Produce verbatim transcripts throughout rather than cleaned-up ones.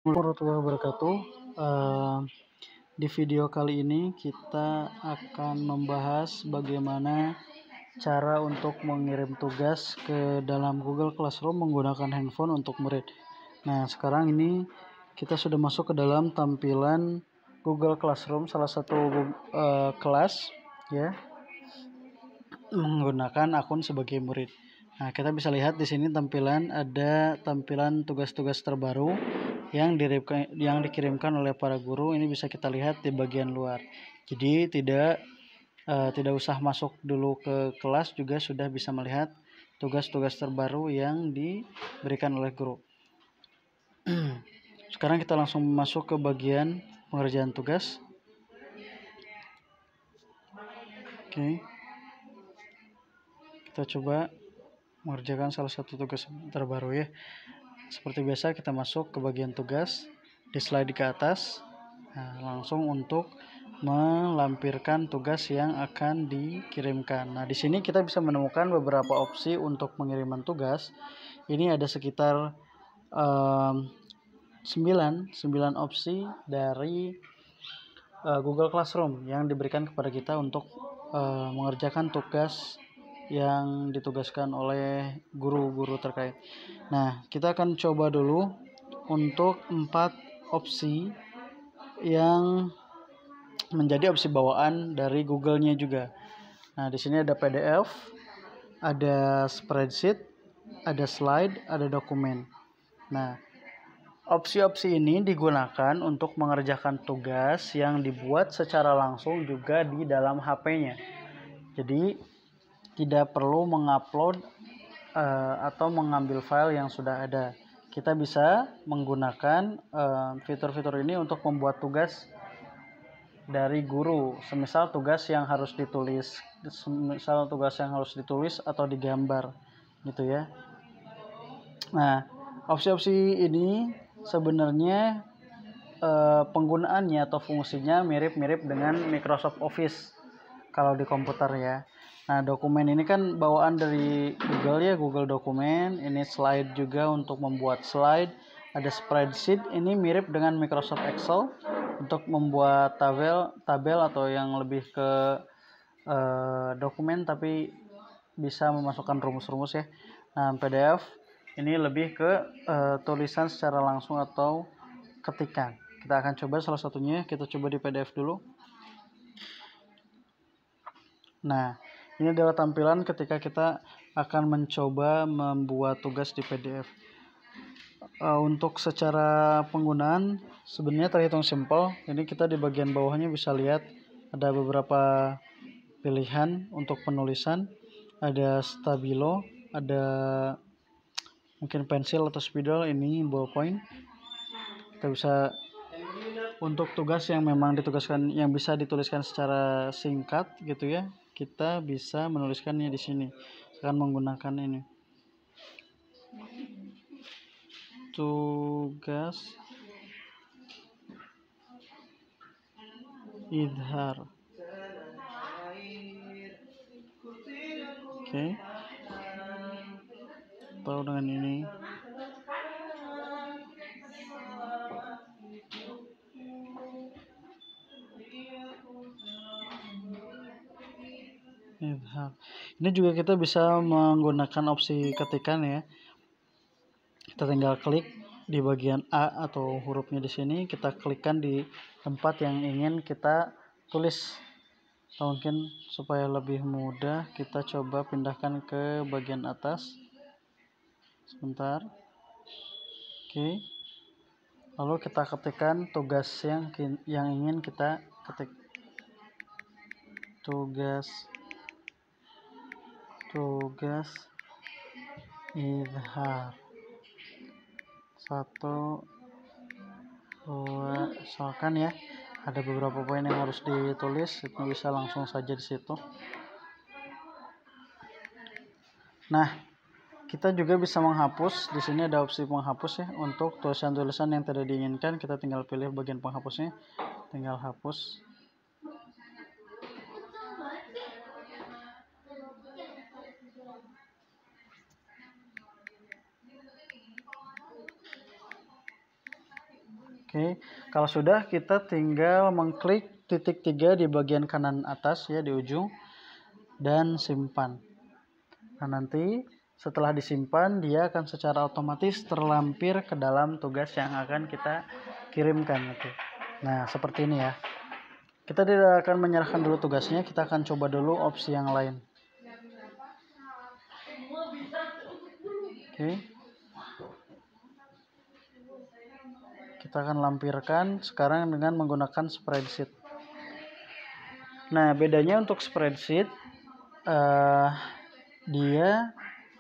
Warahmatullahi wabarakatuh. Uh, di video kali ini kita akan membahas bagaimana cara untuk mengirim tugas ke dalam Google Classroom menggunakan handphone untuk murid. Nah, sekarang ini kita sudah masuk ke dalam tampilan Google Classroom, salah satu uh, kelas ya, menggunakan akun sebagai murid. Nah, kita bisa lihat di sini tampilan ada tampilan tugas-tugas terbaru yang dikirimkan yang dikirimkan oleh para guru. Ini bisa kita lihat di bagian luar. Jadi tidak uh, tidak usah masuk dulu ke kelas juga sudah bisa melihat tugas-tugas terbaru yang diberikan oleh guru. Sekarang kita langsung masuk ke bagian pengerjaan tugas. Oke. Okay. Kita coba mengerjakan salah satu tugas terbaru ya. Seperti biasa kita masuk ke bagian tugas di slide ke atas. Nah, langsung untuk melampirkan tugas yang akan dikirimkan. Nah, di sini kita bisa menemukan beberapa opsi untuk pengiriman tugas. Ini ada sekitar um, sembilan opsi dari uh, Google Classroom yang diberikan kepada kita untuk uh, mengerjakan tugas yang ditugaskan oleh guru-guru terkait. Nah, kita akan coba dulu untuk empat opsi yang menjadi opsi bawaan dari Google-nya juga. Nah, di sini ada P D F, ada spreadsheet, ada slide, ada dokumen. Nah, opsi-opsi ini digunakan untuk mengerjakan tugas yang dibuat secara langsung juga di dalam H P-nya. Jadi, tidak perlu mengupload uh, atau mengambil file yang sudah ada. Kita bisa menggunakan uh, fitur-fitur ini untuk membuat tugas dari guru. Semisal tugas yang harus ditulis, semisal tugas yang harus ditulis atau digambar, gitu ya. Nah, opsi-opsi ini sebenarnya uh, penggunaannya atau fungsinya mirip-mirip dengan Microsoft Office kalau di komputer ya. Nah, dokumen ini kan bawaan dari Google ya, Google Dokumen. Ini slide juga untuk membuat slide. Ada spreadsheet, ini mirip dengan Microsoft Excel untuk membuat tabel, tabel atau yang lebih ke uh, dokumen tapi bisa memasukkan rumus-rumus ya. Nah, P D F ini lebih ke uh, tulisan secara langsung atau ketikan. Kita akan coba salah satunya, kita coba di P D F dulu. Nah, ini adalah tampilan ketika kita akan mencoba membuat tugas di P D F. Uh, untuk secara penggunaan sebenarnya terhitung simpel. Ini kita di bagian bawahnya bisa lihat ada beberapa pilihan untuk penulisan. Ada stabilo, ada mungkin pensil atau spidol, ini ballpoint. Kita bisa untuk tugas yang memang ditugaskan yang bisa dituliskan secara singkat gitu ya. Kita bisa menuliskannya di sini akan menggunakan ini tugas idhar. Oke, okay. Atau dengan ini idhar. Ini juga kita bisa menggunakan opsi ketikan ya. Kita tinggal klik di bagian A atau hurufnya di sini, kita klikkan di tempat yang ingin kita tulis. Mungkin supaya lebih mudah kita coba pindahkan ke bagian atas. Sebentar. Oke. Lalu kita ketikkan tugas yang yang ingin kita ketik. Tugas tugas idhar. Satu, dua, misalkan ya, ada beberapa poin yang harus ditulis, itu bisa langsung saja di situ. Nah, kita juga bisa menghapus. Di sini ada opsi penghapus ya, untuk tulisan-tulisan yang tidak diinginkan, kita tinggal pilih bagian penghapusnya, tinggal hapus. Oke, kalau sudah kita tinggal mengklik titik tiga di bagian kanan atas ya di ujung dan simpan. Nah, nanti setelah disimpan dia akan secara otomatis terlampir ke dalam tugas yang akan kita kirimkan nanti. Nah, seperti ini ya. Kita tidak akan menyerahkan dulu tugasnya, kita akan coba dulu opsi yang lain. Oke. Kita akan lampirkan sekarang dengan menggunakan spreadsheet. Nah, bedanya untuk spreadsheet uh, dia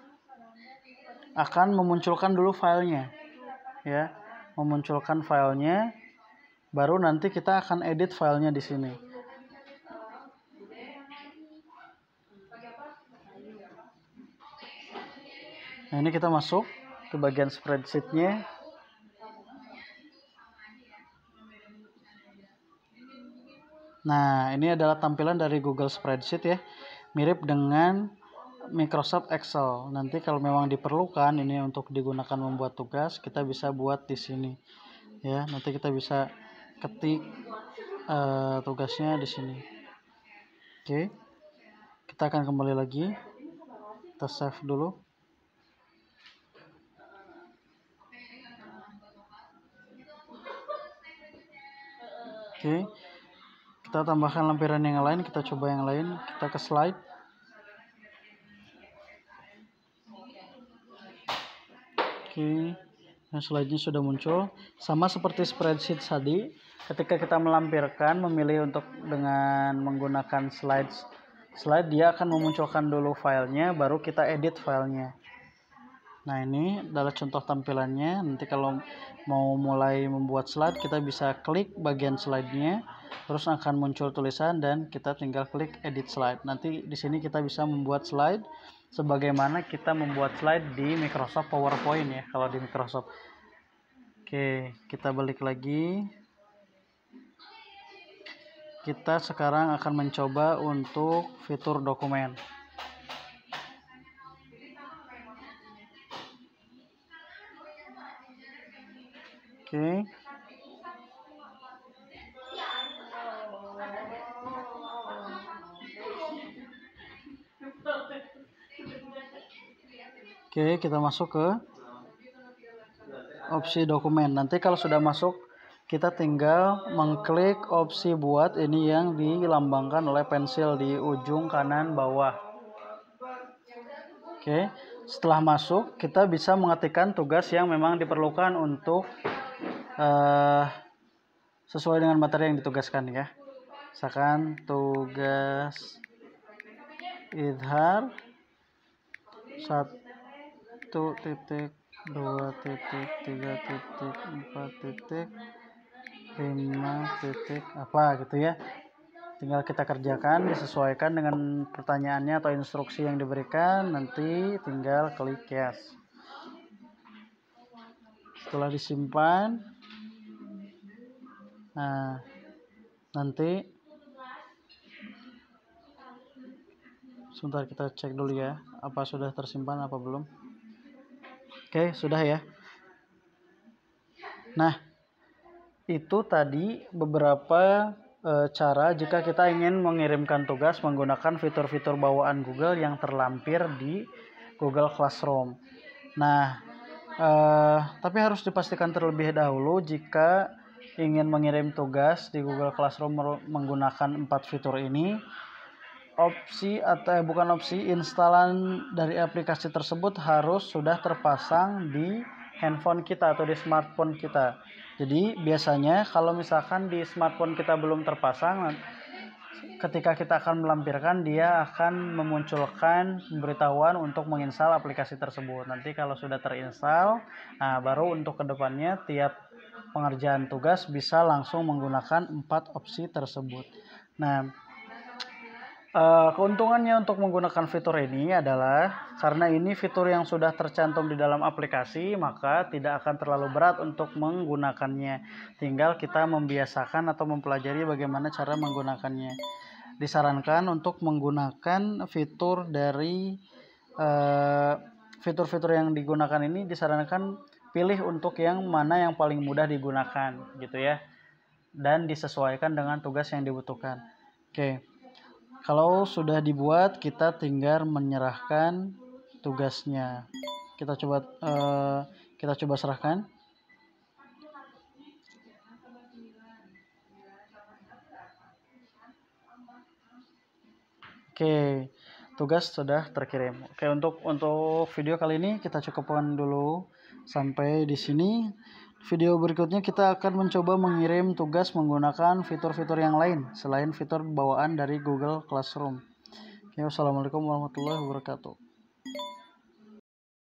akan memunculkan dulu filenya ya, memunculkan filenya, baru nanti kita akan edit filenya di sini. Nah, ini kita masuk ke bagian spreadsheetnya. Nah, ini adalah tampilan dari Google Spreadsheet ya, mirip dengan Microsoft Excel. Nanti kalau memang diperlukan ini untuk digunakan membuat tugas, kita bisa buat di sini ya. Nanti kita bisa ketik uh, tugasnya di sini. Oke, kita akan kembali lagi, kita save dulu. Oke, kita tambahkan lampiran yang lain, kita coba yang lain, kita ke slide. Oke, nah slide-nya sudah muncul. Sama seperti spreadsheet tadi, ketika kita melampirkan, memilih untuk dengan menggunakan slide, slide dia akan memunculkan dulu filenya, baru kita edit filenya. Nah, ini adalah contoh tampilannya. Nanti kalau mau mulai membuat slide, kita bisa klik bagian slide-nya, terus akan muncul tulisan dan kita tinggal klik edit slide. Nanti di sini kita bisa membuat slide sebagaimana kita membuat slide di Microsoft PowerPoint ya, kalau di Microsoft. Oke, kita balik lagi. Kita sekarang akan mencoba untuk fitur dokumen. Oke. Oke, kita masuk ke opsi dokumen. Nanti kalau sudah masuk, kita tinggal mengklik opsi buat, ini yang dilambangkan oleh pensil di ujung kanan bawah. Oke, setelah masuk, kita bisa mengetikkan tugas yang memang diperlukan untuk uh, sesuai dengan materi yang ditugaskan ya. Misalkan tugas idhar satu titik dua titik tiga titik empat titik lima titik apa gitu ya. Tinggal kita kerjakan, disesuaikan dengan pertanyaannya atau instruksi yang diberikan, nanti tinggal klik yes. Setelah disimpan, nah nanti sebentar kita cek dulu ya, apa sudah tersimpan apa belum. Oke, sudah ya. Nah, itu tadi beberapa e, cara jika kita ingin mengirimkan tugas menggunakan fitur-fitur bawaan Google yang terlampir di Google Classroom. Nah, e, tapi harus dipastikan terlebih dahulu jika ingin mengirim tugas di Google Classroom menggunakan empat fitur ini, opsi atau eh, bukan opsi, instalan dari aplikasi tersebut harus sudah terpasang di handphone kita atau di smartphone kita. Jadi biasanya kalau misalkan di smartphone kita belum terpasang, ketika kita akan melampirkan dia akan memunculkan pemberitahuan untuk menginstal aplikasi tersebut. Nanti kalau sudah terinstal, nah baru untuk kedepannya tiap pengerjaan tugas bisa langsung menggunakan empat opsi tersebut. Nah, Uh, keuntungannya untuk menggunakan fitur ini adalah karena ini fitur yang sudah tercantum di dalam aplikasi, maka tidak akan terlalu berat untuk menggunakannya. Tinggal kita membiasakan atau mempelajari bagaimana cara menggunakannya. Disarankan untuk menggunakan fitur dari uh, fitur-fitur yang digunakan ini disarankan pilih untuk yang mana yang paling mudah digunakan gitu ya, dan disesuaikan dengan tugas yang dibutuhkan. Oke, kalau sudah dibuat kita tinggal menyerahkan tugasnya. Kita coba uh, kita coba serahkan. Oke, tugas sudah terkirim. Oke, untuk untuk video kali ini kita cukupkan dulu sampai di sini. Video berikutnya kita akan mencoba mengirim tugas menggunakan fitur-fitur yang lain selain fitur bawaan dari Google Classroom. Oke, wassalamualaikum warahmatullahi wabarakatuh.